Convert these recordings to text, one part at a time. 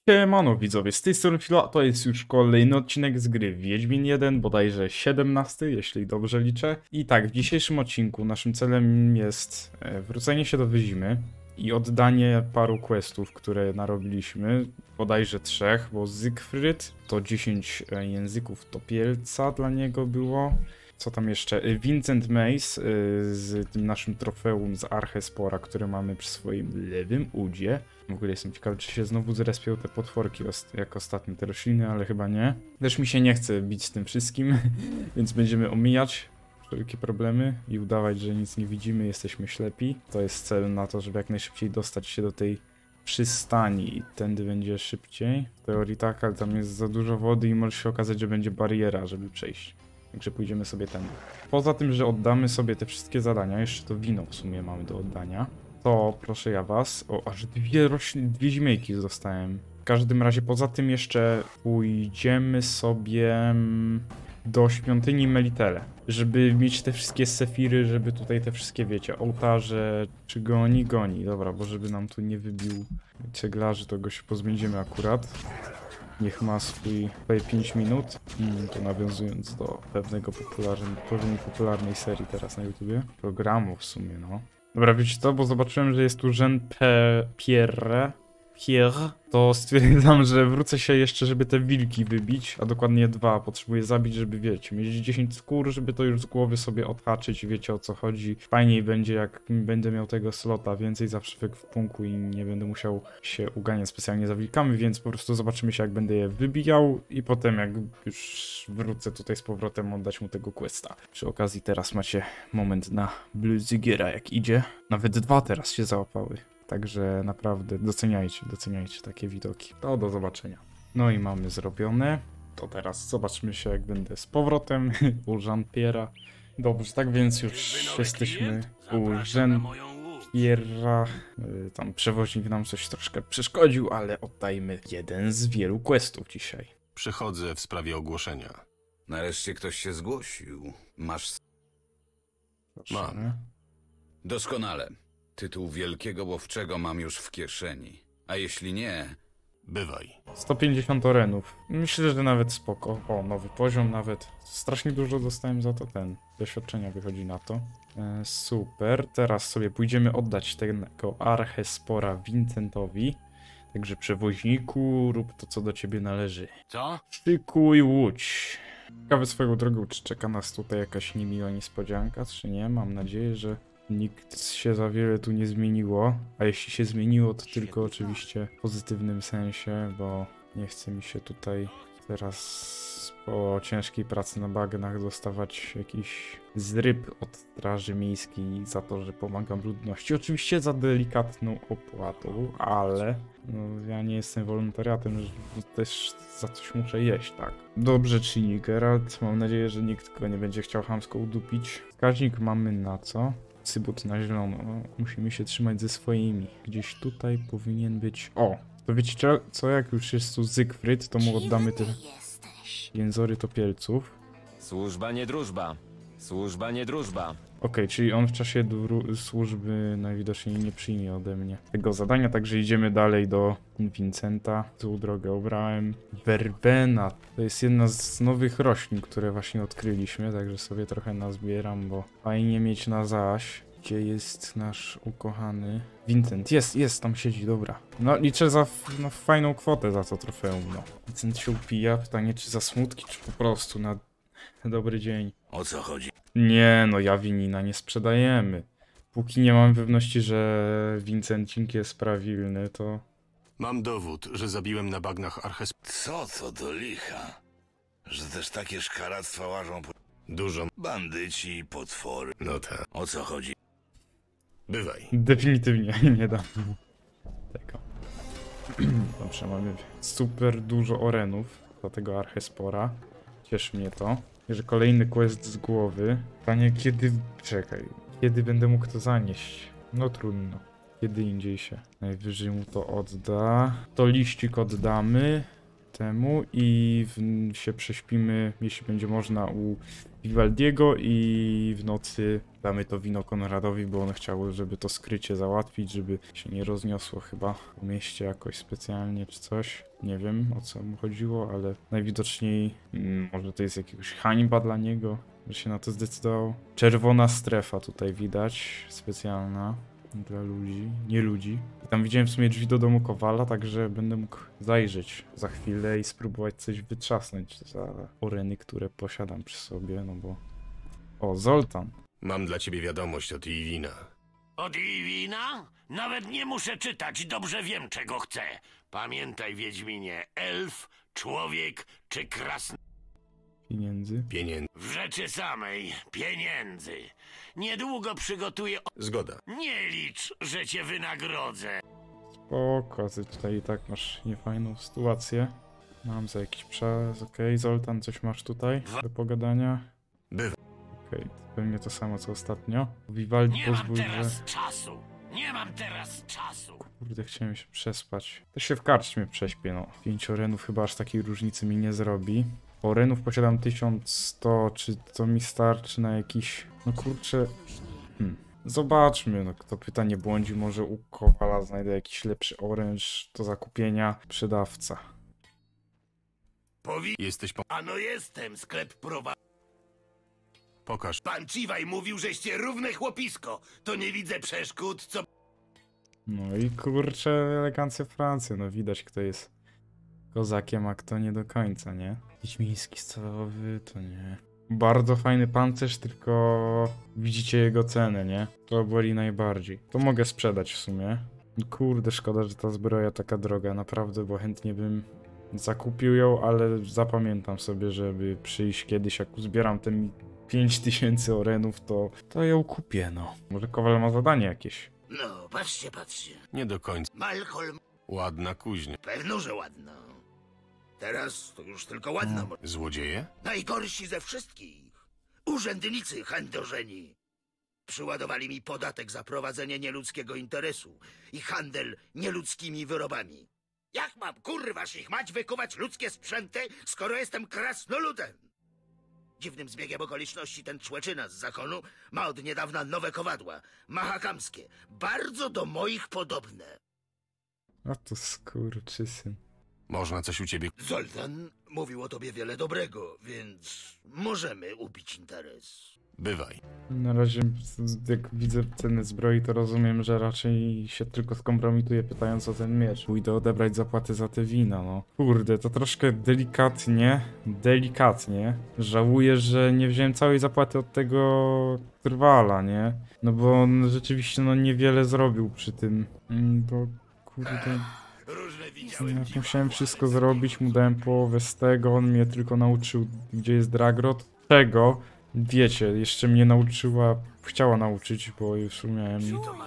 Siemano widzowie, z tej strony Filo, to jest już kolejny odcinek z gry Wiedźmin 1, bodajże 17, jeśli dobrze liczę. I tak, w dzisiejszym odcinku naszym celem jest wrócenie się do Wyzimy i oddanie paru questów, które narobiliśmy, bodajże 3, bo Siegfried to 10 języków topielca dla niego było. Co tam jeszcze? Vincent Mace z tym naszym trofeum z Archespora, które mamy przy swoim lewym udzie. W ogóle jestem ciekawy, czy się znowu zrespią te potworki jak ostatnio te rośliny, ale chyba nie. Też mi się nie chce bić z tym wszystkim, więc będziemy omijać wszelkie problemy i udawać, że nic nie widzimy, jesteśmy ślepi. To jest cel na to, żeby jak najszybciej dostać się do tej przystani. Tędy będzie szybciej. W teorii tak, ale tam jest za dużo wody i może się okazać, że będzie bariera, żeby przejść. Także pójdziemy sobie tędy. Poza tym, że oddamy sobie te wszystkie zadania, jeszcze to wino w sumie mamy do oddania, to proszę ja was, aż dwie zimejki dostałem. W każdym razie poza tym jeszcze pójdziemy sobie do świątyni Melitele, żeby mieć te wszystkie sefiry, żeby tutaj te wszystkie, wiecie, ołtarze, czy goni. Dobra, bo żeby nam tu nie wybił ceglarzy, to go się pozbędziemy akurat. Niech ma swój tutaj 5 minut. To nawiązując do pewnej popularnej serii teraz na YouTubie. Programu w sumie, no. Dobra, wiecie co, bo zobaczyłem, że jest tu Jean Pierre, to stwierdzam, że wrócę się jeszcze, żeby te wilki wybić, a dokładnie 2 potrzebuję zabić, żeby, wiecie, mieć 10 skór, żeby to już z głowy sobie odhaczyć, wiecie o co chodzi. Fajniej będzie, jak będę miał tego slota więcej zawsze w ekwipunku i nie będę musiał się uganiać specjalnie za wilkami, więc po prostu zobaczymy się, jak będę je wybijał i potem, jak już wrócę tutaj z powrotem, oddać mu tego questa. Przy okazji teraz macie moment na Bluesigiera, jak idzie. Nawet 2 teraz się załapały. Także naprawdę doceniajcie takie widoki. To do zobaczenia. No i mamy zrobione. To teraz zobaczmy się, jak będę z powrotem u Jean-Pierre'a. Dobrze, tak więc już jesteśmy u Jean-Pierre'a. Tam przewoźnik nam coś troszkę przeszkodził, ale oddajmy jeden z wielu questów dzisiaj. Przychodzę w sprawie ogłoszenia. Nareszcie ktoś się zgłosił. Masz... Mam. Doskonale. Tytuł wielkiego łowczego mam już w kieszeni. A jeśli nie... Bywaj. 150 orenów. Myślę, że nawet spoko. O, nowy poziom nawet. Strasznie dużo dostałem za to doświadczenia wychodzi na to. Super. Teraz sobie pójdziemy oddać tego Archespora Vincentowi. Także przewoźniku, rób to, co do ciebie należy. Co? Szykuj łódź. Ciekawe swoją drogą, czy czeka nas tutaj jakaś niemiła niespodzianka, czy nie. Mam nadzieję, że nikt się za wiele tu nie zmieniło, a jeśli się zmieniło, to tylko oczywiście w pozytywnym sensie, bo nie chce mi się tutaj teraz po ciężkiej pracy na bagnach dostawać jakiś zryb od straży miejskiej za to, że pomagam ludności. Oczywiście za delikatną opłatą, ale no, ja nie jestem wolontariatem, że też za coś muszę jeść, tak. Dobrze czyni Geralt, mam nadzieję, że nikt go nie będzie chciał chamsko udupić. Wskaźnik mamy na co? Cybut na zielono. Musimy się trzymać ze swoimi. Gdzieś tutaj powinien być... O! To wiecie co? Jak już jest tu Siegfried, to mu oddamy te jęzory topielców. Służba nie drużba. Służba nie drużba. Okej, czyli on w czasie służby najwidoczniej nie przyjmie ode mnie tego zadania, także idziemy dalej do Vincenta. Złą drogę obrałem. Werbena. To jest jedna z nowych roślin, które właśnie odkryliśmy, także sobie trochę nazbieram, bo fajnie mieć na zaś. Gdzie jest nasz ukochany Vincent? Jest, tam siedzi, dobra. No liczę za fajną kwotę za to trofeum, no. Vincent się upija, pytanie czy za smutki, czy po prostu na dobry dzień. O co chodzi? Nie, no Jawinina nie sprzedajemy. Póki nie mam pewności, że Vincencink jest prawilny, to... Mam dowód, że zabiłem na bagnach Archespora. Co do licha? Że też takie szkaractwa łażą po... Dużo. Bandyci, potwory. No tak. O co chodzi? Bywaj. Definitywnie nie dam mu tego. Dobrze, mamy super dużo orenów do tego Archespora. Cieszy mnie to. Że kolejny quest z głowy. Pytanie kiedy... Czekaj. Kiedy będę mógł to zanieść? No trudno. Kiedy indziej się najwyżej mu to odda. To liścik oddamy. temu i się prześpimy, jeśli będzie można, u Vivaldiego i w nocy damy to wino Konradowi, bo on chciał, żeby to skrycie załatwić, żeby się nie rozniosło chyba po mieście jakoś specjalnie czy coś. Nie wiem, o co mu chodziło, ale najwidoczniej może to jest jakaś hańba dla niego, że się na to zdecydował. Czerwona strefa tutaj widać, specjalna dla ludzi, nie ludzi. I tam widziałem w sumie drzwi do domu Kowala, także będę mógł zajrzeć za chwilę i spróbować coś wytrzasnąć za oreny, które posiadam przy sobie, no bo... O, Zoltan. Mam dla ciebie wiadomość od Iwina. Od Iwina? Nawet nie muszę czytać, dobrze wiem, czego chcę. Pamiętaj, Wiedźminie, elf, człowiek czy krasny... Pieniędzy. Pieniędzy. W rzeczy samej, pieniędzy. Niedługo przygotuję... Zgoda. Nie licz, że cię wynagrodzę. Spoko, ty tutaj i tak masz niefajną sytuację. Mam za jakiś czas, okej. Zoltan, coś masz tutaj do pogadania? Bywa. Okej, to pewnie to samo co ostatnio. Vivaldi Nie mam pozwól, że... teraz czasu. Nie mam teraz czasu. Kurde, chciałem się przespać. To się w karczmie prześpię, no. 5 orenów chyba aż takiej różnicy mi nie zrobi. Orenów posiadam 1100, czy to mi starczy na jakiś... No kurczę... Zobaczmy, no kto pyta nie błądzi, może u Kowala znajdę jakiś lepszy oręż do zakupienia. Sprzedawca. Jesteś Ano jestem, sklep prowadzi. Pokaż. Pan Chivaj mówił, żeście równe chłopisko. To nie widzę przeszkód, co... No i kurczę, elegancja Francja, no widać kto jest kozakiem, a kto nie do końca, nie? Wiedźmiński stalowy, to nie. Bardzo fajny pancerz, tylko widzicie jego cenę, nie? To boli najbardziej. To mogę sprzedać w sumie. Kurde, szkoda, że ta zbroja taka droga, naprawdę, bo chętnie bym zakupił ją, ale zapamiętam sobie, żeby przyjść kiedyś, jak uzbieram te 5000 orenów, to ją kupię, no. Może Kowal ma zadanie jakieś. No, patrzcie, patrzcie. Nie do końca. Malcolm, Ładna kuźnia. pewno, że ładna. Teraz to już tylko ładna. Złodzieje? Najgorsi ze wszystkich. Urzędnicy chędożeni. Przyładowali mi podatek za prowadzenie nieludzkiego interesu i handel nieludzkimi wyrobami. Jak mam, kurwa, ich mać, wykuwać ludzkie sprzęty, skoro jestem krasnoludem? Dziwnym zbiegiem okoliczności ten człeczyna z zakonu ma od niedawna nowe kowadła, mahakamskie, bardzo do moich podobne. A to skurczysyn. Można coś u ciebie... Zoltan mówił o tobie wiele dobrego, więc możemy ubić interes. Bywaj. Na razie, jak widzę cenę zbroi, to rozumiem, że raczej się tylko skompromituje pytając o ten miecz. Pójdę odebrać zapłaty za te wina, no. Kurde, to troszkę delikatnie. Żałuję, że nie wziąłem całej zapłaty od tego trwala, nie? No bo on rzeczywiście, no, niewiele zrobił przy tym. Bo, kurde... Różne widziałem. Ja musiałem wszystko zrobić, mu dałem połowę z tego, on mnie tylko nauczył, gdzie jest Dragrod. Tego, wiecie, jeszcze mnie chciała nauczyć, bo już umiałem.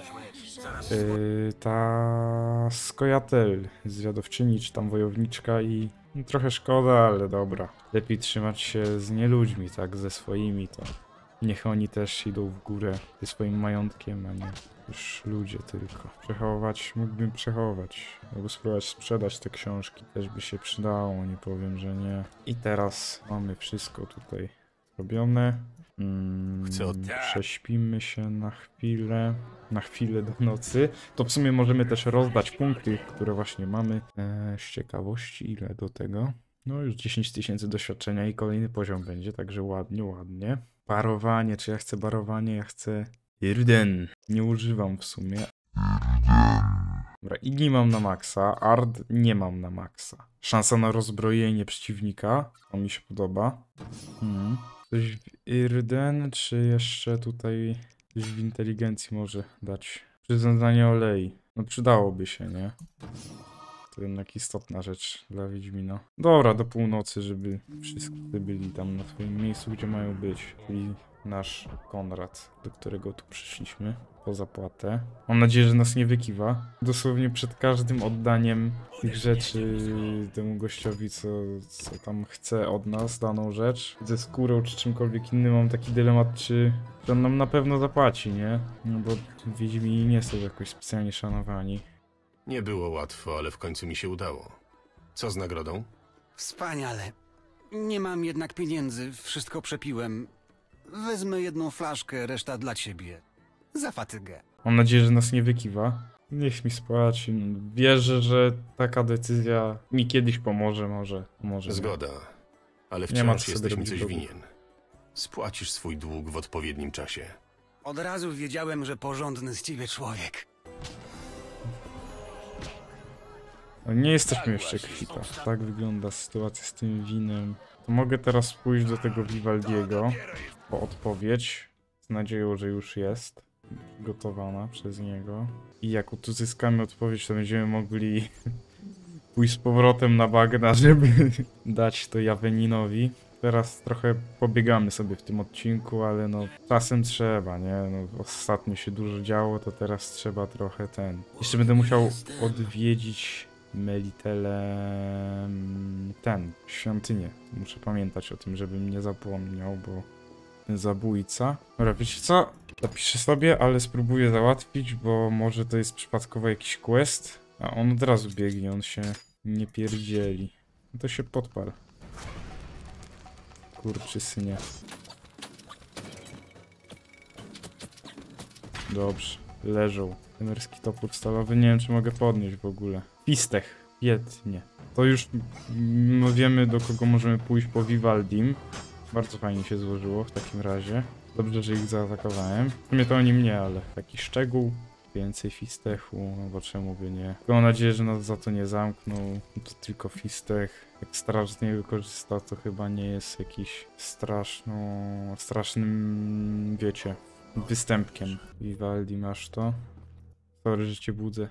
Ta Skojatel, zwiadowczyni, czy tam wojowniczka i trochę szkoda, ale dobra. Lepiej trzymać się z nieludźmi, tak, ze swoimi, to niech oni też idą w górę ze swoim majątkiem, a nie już ludzie tylko. Mógłbym przechować, albo spróbować sprzedać te książki, też by się przydało, nie powiem, że nie. I teraz mamy wszystko tutaj zrobione. Prześpimy się na chwilę do nocy. To w sumie możemy też rozdać punkty, które właśnie mamy. Z ciekawości, ile do tego? No już 10 000 doświadczenia i kolejny poziom będzie, także ładnie. Barowanie, czy ja chcę barowanie? Ja chcę Irden. Nie używam w sumie. Dobra, Igni mam na maksa, Ard nie mam na maksa. Szansa na rozbrojenie przeciwnika, to mi się podoba. Coś w Irden, czy jeszcze tutaj coś w inteligencji może dać? Przyrządzanie olei. No przydałoby się, nie? To jednak istotna rzecz dla Wiedźmina. Dobra, do północy, żeby wszyscy byli tam na swoim miejscu, gdzie mają być. Czyli nasz Konrad, do którego tu przyszliśmy po zapłatę. Mam nadzieję, że nas nie wykiwa. Dosłownie przed każdym oddaniem tych rzeczy temu gościowi, co tam chce od nas daną rzecz, ze skórą czy czymkolwiek innym, mam taki dylemat, czy on nam na pewno zapłaci, nie? No bo Wiedźmini nie są jakoś specjalnie szanowani. Nie było łatwo, ale w końcu mi się udało. Co z nagrodą? Wspaniale. Nie mam jednak pieniędzy, wszystko przepiłem. Wezmę jedną flaszkę, reszta dla ciebie. Za fatygę. Mam nadzieję, że nas nie wykiwa. Niech mi spłaci. Wierzę, że taka decyzja mi kiedyś pomoże, może nie. Zgoda, ale Nie ma wciąż co jesteś mi robić coś długu. winien. Spłacisz swój dług w odpowiednim czasie. Od razu wiedziałem, że porządny z ciebie człowiek. No nie jesteśmy jeszcze kwita. Tak wygląda sytuacja z tym winem. To mogę teraz pójść do tego Vivaldiego po odpowiedź. Z nadzieją, że już jest gotowana przez niego. I jak uzyskamy odpowiedź, to będziemy mogli pójść z powrotem na bagna, żeby dać to Jaweninowi. Teraz trochę pobiegamy sobie w tym odcinku, ale no czasem trzeba, nie? No, ostatnio się dużo działo, to teraz trzeba trochę Jeszcze będę musiał odwiedzić Melitele świątynię. Muszę pamiętać o tym, żebym nie zapomniał, bo ten zabójca. Dobra, wiecie co? Zapiszę sobie, ale spróbuję załatwić, bo może to jest przypadkowo jakiś quest. A on od razu biegnie, on się nie pierdzieli. No to się podpal. Kurczysynie. Dobrze, leżą. Emerski topór stalowy, nie wiem czy mogę podnieść w ogóle. Pistech, świetnie. To już wiemy, do kogo możemy pójść po Vivaldim. Bardzo fajnie się złożyło w takim razie. Dobrze, że ich zaatakowałem. W sumie to oni mnie, ale taki szczegół. Więcej fistechu, no bo czemu by nie. Tylko mam nadzieję, że nas za to nie zamknął. To tylko fistech. Jak straż z niego korzysta, to chyba nie jest jakiś strasznym, wiecie, występkiem. Vivaldi, masz to? Sorry, że cię budzę.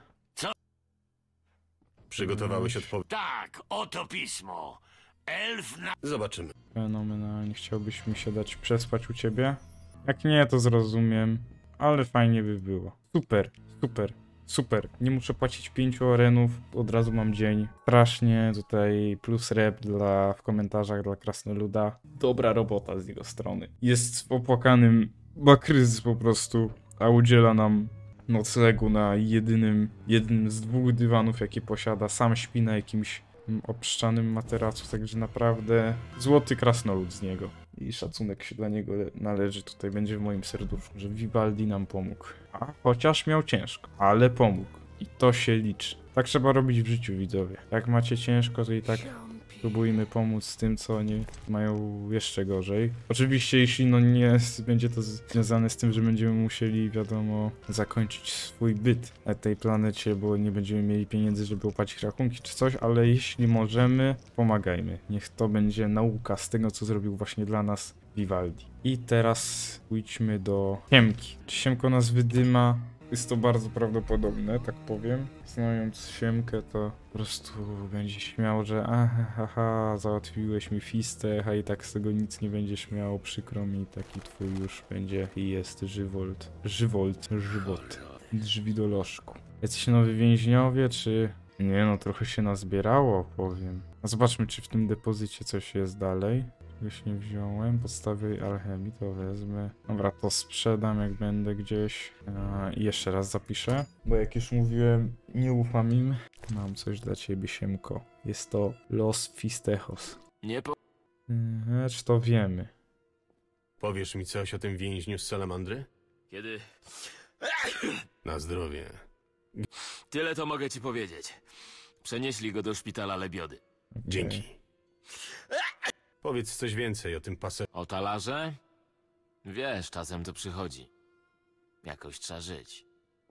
Przygotowałeś odpowiedź? Tak, oto pismo. Elf na... Zobaczymy. Fenomenalnie. Chciałbyś mi się dać przespać u ciebie? Jak nie, to zrozumiem. Ale fajnie by było. Super, super, super. Nie muszę płacić 5 arenów. Od razu mam dzień. Strasznie tutaj plus rep w komentarzach dla Krasnoluda. Dobra robota z jego strony. Jest w opłakanym, ma kryzys po prostu, a udziela nam noclegu na jednym z 2 dywanów, jakie posiada. Sam śpi na jakimś obszczanym materacu, także naprawdę złoty krasnolud z niego. I szacunek się dla niego należy, tutaj będzie w moim serduszku, że Vivaldi nam pomógł. A chociaż miał ciężko, ale pomógł. I to się liczy. Tak trzeba robić w życiu, widzowie. Jak macie ciężko, to i tak próbujmy pomóc tym, co oni mają jeszcze gorzej. Oczywiście, jeśli no nie będzie to związane z tym, że będziemy musieli, wiadomo, zakończyć swój byt na tej planecie, bo nie będziemy mieli pieniędzy, żeby opłacić rachunki czy coś, ale jeśli możemy, pomagajmy. Niech to będzie nauka z tego, co zrobił właśnie dla nas Vivaldi. I teraz pójdźmy do Siemki. Czy Siemko nas wydyma? Jest to bardzo prawdopodobne, tak powiem. Znając Siemkę, to po prostu będzie śmiał, że haha, załatwiłeś mi fistę, a i tak z tego nic nie będziesz miał, przykro mi, taki twój już będzie i jest żywot. Drzwi do lożku. Jacyś nowi więźniowie, czy... Nie no, trochę się nazbierało, powiem. A zobaczmy, czy w tym depozycie coś jest dalej. Czegoś nie wziąłem. Podstawy alchemii to wezmę. Dobra, to sprzedam jak będę gdzieś. I jeszcze raz zapiszę. Bo jak już mówiłem, nie ufam im. Mam coś dla ciebie, Siemko. Jest to Los Fistechos. Nie po... Czy to wiemy? Powiesz mi coś o tym więźniu z Salamandry? Kiedy... Na zdrowie. Tyle to mogę ci powiedzieć. Przenieśli go do szpitala Lebiody. Okay. Dzięki. Powiedz coś więcej o tym paserze. O talarze? Wiesz, czasem to przychodzi. Jakoś trzeba żyć.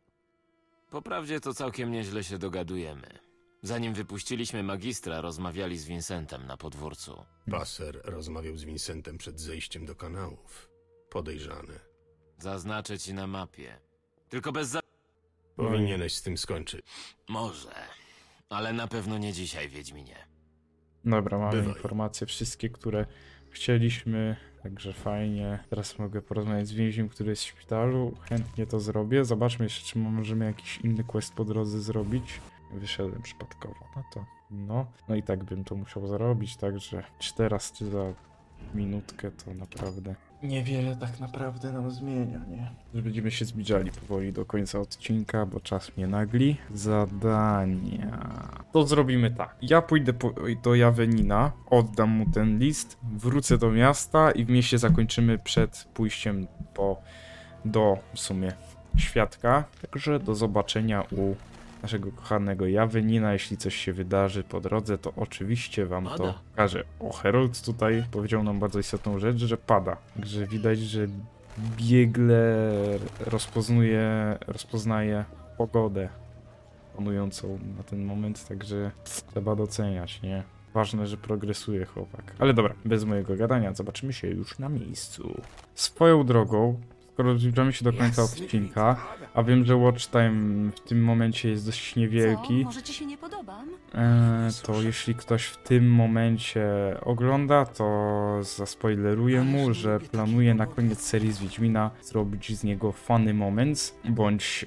Po prawdzie to całkiem nieźle się dogadujemy. Zanim wypuściliśmy magistra, rozmawiali z Vincentem na podwórcu. Paser rozmawiał z Vincentem przed zejściem do kanałów. Podejrzany. Zaznaczę ci na mapie. Tylko bez Powinieneś z tym skończyć. Może. Ale na pewno nie dzisiaj, Wiedźminie. Dobra, mamy Bywaj. informacje wszystkie, które chcieliśmy, także fajnie. Teraz mogę porozmawiać z więźniem, który jest w szpitalu. Chętnie to zrobię. Zobaczmy jeszcze, czy możemy jakiś inny quest po drodze zrobić. Wyszedłem przypadkowo. No i tak bym to musiał zrobić, także czy teraz, czy za minutkę, to naprawdę niewiele tak naprawdę nam zmienia, nie? Że będziemy się zbliżali powoli do końca odcinka, bo czas mnie nagli. Zadania. To zrobimy tak. Ja pójdę do Jawenina, oddam mu ten list, wrócę do miasta i w mieście zakończymy przed pójściem do w sumie świadka. Także do zobaczenia u naszego kochanego Jawenina. Jeśli coś się wydarzy po drodze, to oczywiście wam to pokażę. O, Herold tutaj powiedział nam bardzo istotną rzecz, że pada. Także widać, że biegle rozpoznaje pogodę panującą na ten moment, także trzeba doceniać, nie? Ważne, że progresuje chłopak. Ale dobra, bez mojego gadania, zobaczymy się już na miejscu. Swoją drogą, skoro zbliżamy się do końca odcinka, a wiem, że watch time w tym momencie jest dość niewielki, Może ci się nie podobam? to jeśli ktoś w tym momencie ogląda, to zaspoileruję mu, że planuję na koniec serii z Wiedźmina zrobić z niego funny moments, bądź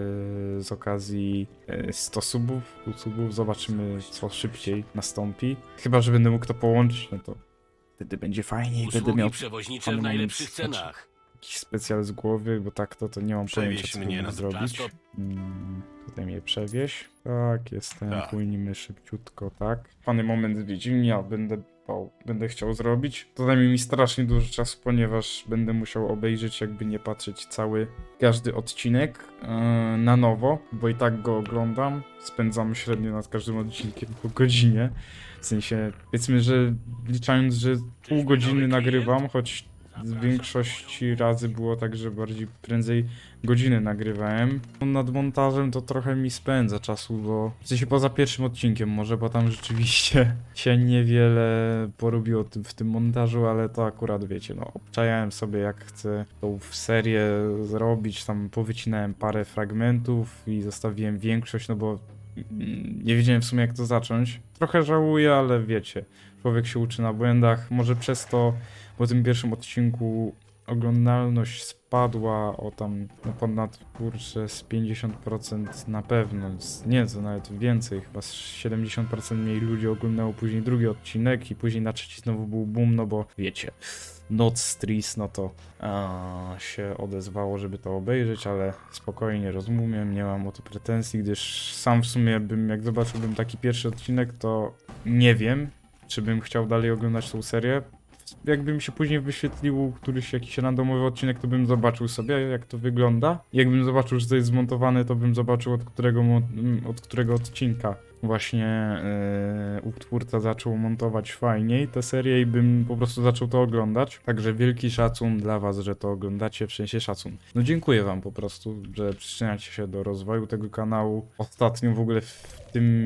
z okazji 100 subów, zobaczymy co szybciej nastąpi. Chyba że będę mógł to połączyć, no to wtedy będzie fajnie i będę miał przewoźnicze w najlepszych cenach. jakiś specjal z głowy, bo tak to nie mam pojęcia, co mnie powinien na zrobić. Tutaj mnie przewieź. Tak, jestem. Tak. Płynimy szybciutko, tak. Fany moment z Wiedźmina będę chciał zrobić. To zajmie mi strasznie dużo czasu, ponieważ będę musiał obejrzeć, jakby nie patrzeć każdy odcinek na nowo, bo i tak go oglądam. Spędzam średnio nad każdym odcinkiem po godzinie. W sensie, powiedzmy, że liczając, że pół godziny nagrywam, choć z większości razy było tak, że bardziej prędzej godziny nagrywałem. Nad montażem to trochę mi spędza czasu, bo w sensie poza pierwszym odcinkiem może, bo tam rzeczywiście się niewiele porobiło w tym montażu, ale to akurat wiecie, no obczajałem sobie jak chcę tą serię zrobić, tam powycinałem parę fragmentów i zostawiłem większość, no bo nie wiedziałem w sumie jak to zacząć. Trochę żałuję, ale wiecie, człowiek się uczy na błędach, może przez to po tym pierwszym odcinku oglądalność spadła o tam no ponad kurczę z 50% na pewno, nie, to nawet więcej, chyba z 70% mniej ludzi oglądało później drugi odcinek i później na trzeci znowu był boom, no bo wiecie, Noc Stris, no to się odezwało, żeby to obejrzeć, ale spokojnie rozumiem, nie mam o to pretensji, gdyż sam w sumie jak zobaczyłbym taki pierwszy odcinek, to nie wiem, czy bym chciał dalej oglądać tą serię. Jakby mi się później wyświetlił któryś jakiś randomowy odcinek, to bym zobaczył sobie, jak to wygląda. Jakbym zobaczył, że to jest zmontowane, to bym zobaczył, od którego odcinka właśnie twórca zaczął montować fajniej tę serię i bym po prostu zaczął to oglądać. Także wielki szacun dla was, że to oglądacie, w sensie szacun. No dziękuję wam po prostu, że przyczyniacie się do rozwoju tego kanału. Ostatnio w ogóle w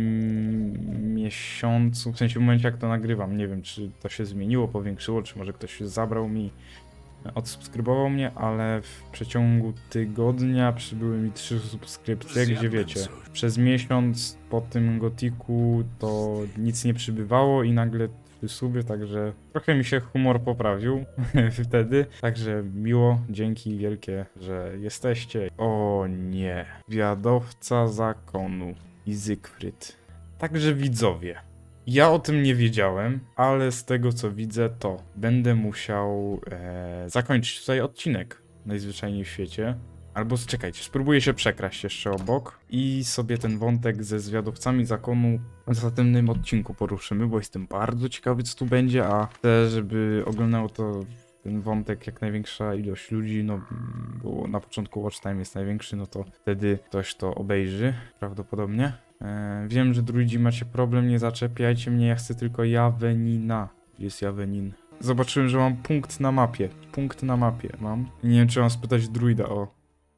tym miesiącu, w sensie w momencie jak to nagrywam, nie wiem czy to się zmieniło, powiększyło, czy może ktoś zabrał mi, odsubskrybował mnie, ale w przeciągu tygodnia przybyły mi 3 subskrypcje, gdzie wiecie, przez miesiąc po tym gotiku to nic nie przybywało i nagle 3 suby, także trochę mi się humor poprawił wtedy, także miło, dzięki wielkie, że jesteście. O nie, Zwiadowca Zakonu i Zygfryd. Także widzowie, ja o tym nie wiedziałem, ale z tego co widzę, to będę musiał zakończyć tutaj odcinek najzwyczajniej w świecie. Albo czekajcie, spróbuję się przekraść jeszcze obok i sobie ten wątek ze zwiadowcami zakonu w następnym odcinku poruszymy, bo jestem bardzo ciekawy co tu będzie, a chcę, żeby oglądało to ten wątek jak największa ilość ludzi, no bo na początku watch time jest największy, no to wtedy ktoś to obejrzy prawdopodobnie. Wiem, że druidzi macie problem, nie zaczepiajcie mnie, ja chcę tylko Jawenina. Gdzie jest Jawenin? Zobaczyłem, że mam punkt na mapie. Punkt na mapie mam. Nie wiem, czy mam spytać druida o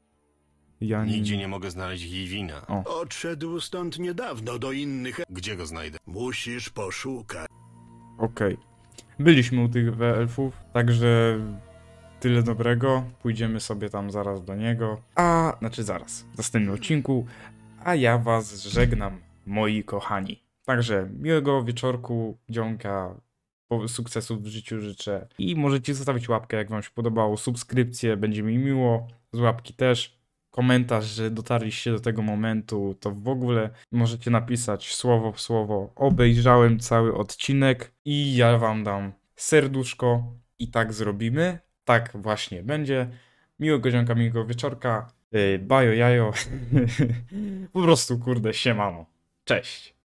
Janin. Nigdzie nie mogę znaleźć Wiedźmina. Odszedł stąd niedawno do innych. Gdzie go znajdę? Musisz poszukać. Okej. Byliśmy u tych elfów, także tyle dobrego. Pójdziemy sobie tam zaraz do niego. Zaraz, w następnym odcinku. A ja was żegnam, moi kochani. Także miłego wieczorku, dzionka, sukcesów w życiu życzę. I możecie zostawić łapkę, jak wam się podobało, subskrypcję, będzie mi miło, z łapki też. Komentarz, że dotarliście do tego momentu, to w ogóle możecie napisać słowo w słowo. Obejrzałem cały odcinek i ja wam dam serduszko i tak zrobimy. tak właśnie będzie. Miłego dzionka, miłego wieczorka. Bajo jajo. Po prostu kurde, siemano. Cześć.